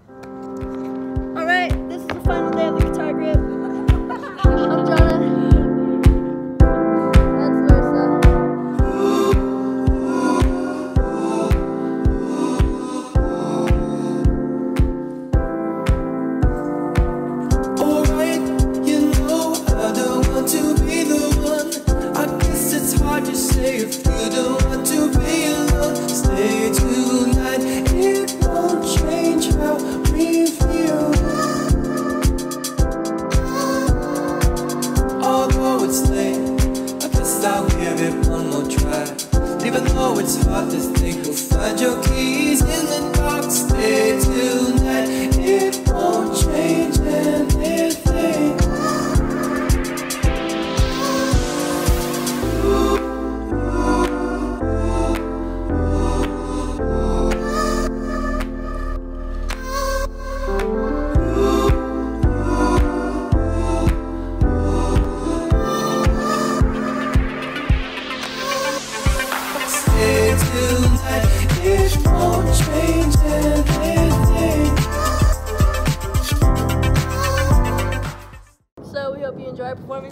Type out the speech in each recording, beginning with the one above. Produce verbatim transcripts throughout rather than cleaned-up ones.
Alright, this is the final day of the guitar grip. I'm Jonah. That's Larsa. Alright, you know I don't want to be the one. I guess it's hard to say if you don't want to be alone. Stay tonight, it won't change how we feel. Although it's late, I guess I'll give it one more try. Even though it's hard to think, we'll find your keys in the dark. Stay tonight, it won't change anything. Stay tonight, it won't change anything. So we hope you enjoy our performance.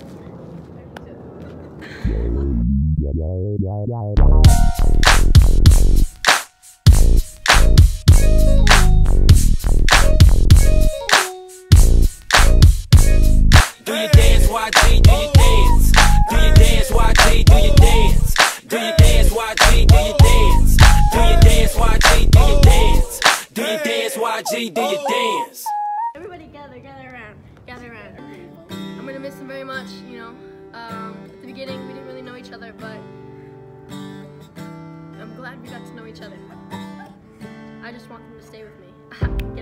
Do your dance, Y G, do your dance. Do your dance, Y G, do your dance. Do your dance, Y G, do your dance. Do your dance, Y G, do your dance. Do your dance, Y G, do your dance. Everybody gather, gather around, gather around. I'm gonna miss him very much, you know. Um, at the beginning, we didn't really know each other, but I'm glad we got to know each other. I just want them to stay with me.